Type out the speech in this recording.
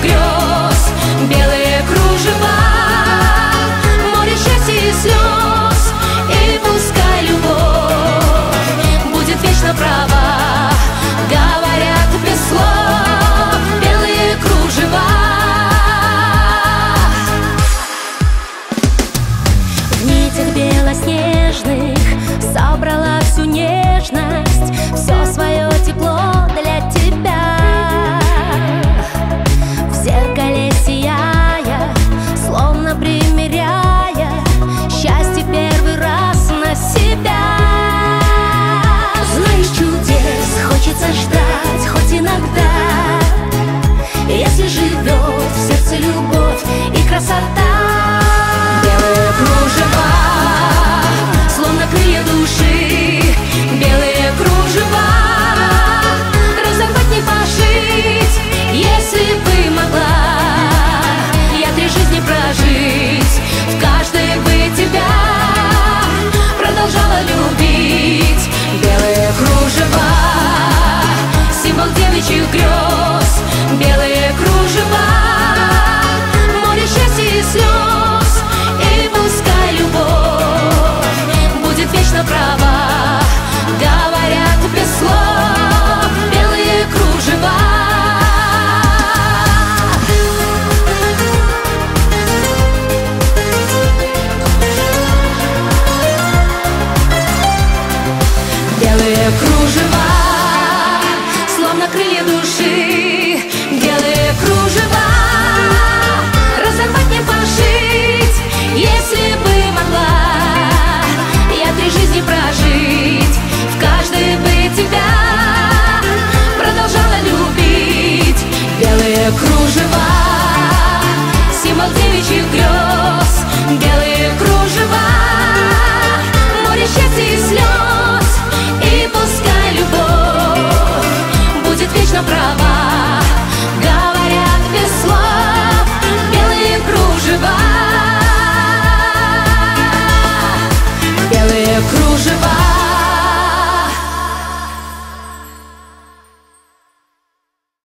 грез, белые кружева, море счастья и слез. И пускай любовь будет вечно права, говорят без слов белые кружева. В нитях белоснежных собрала всю нежность, все свое тепло для тебя. В зеркале сияя, словно примеряя счастье первый раз на себя. Знаешь, чудес хочется ждать хоть иногда, если живет в сердце любовь и красота.